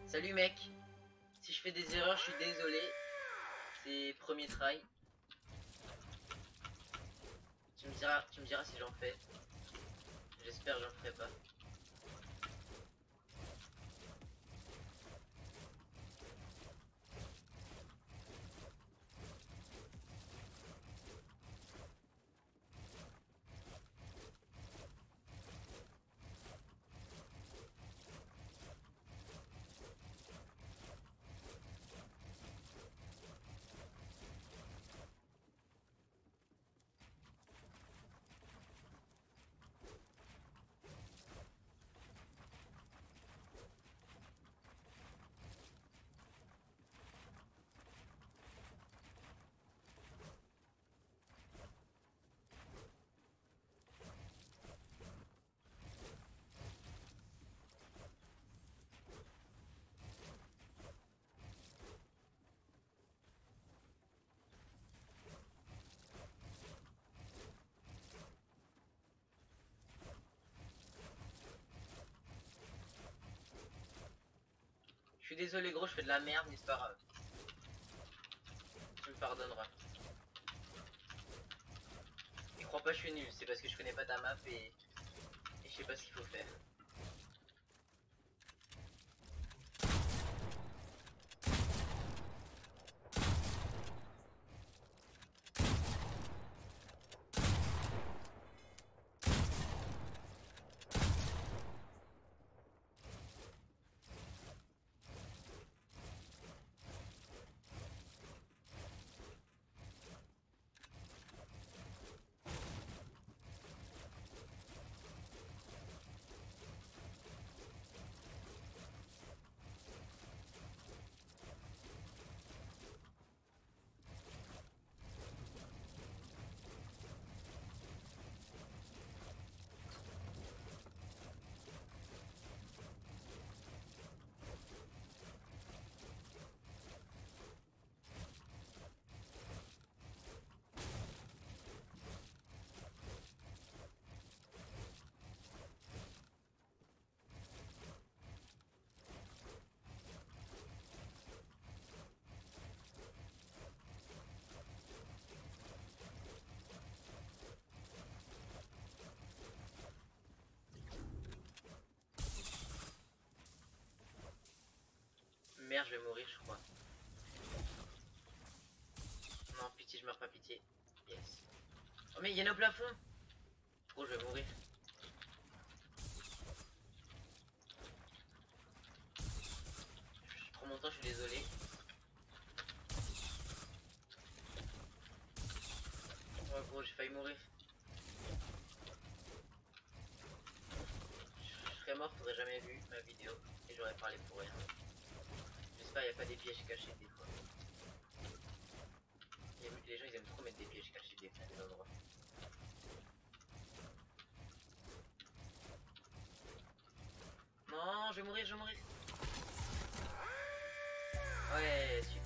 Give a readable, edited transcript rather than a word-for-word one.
Salut mec, si je fais des erreurs, je suis désolé. C'est premier try. Tu me diras si j'en fais. J'espère que j'en ferai pas. Je suis désolé gros, je fais de la merde, mais c'est pas grave. Tu me pardonneras. Et crois pas, je suis nul, c'est parce que je connais pas ta map et je sais pas ce qu'il faut faire. Merde, je vais mourir, je crois. Non, pitié, je meurs pas, pitié. Yes. Oh, mais il y en a au plafond. Oh, je vais mourir. Je prends mon temps, je suis désolé. Oh, gros, j'ai failli mourir. Je serais mort, t'aurais jamais vu ma vidéo. Et j'aurais parlé pour rien. J'espère qu'il n'y a pas des pièges cachés des fois. Les gens ils aiment trop mettre des pièges cachés des endroits. Non, je vais mourir, je vais mourir. Ouais, super.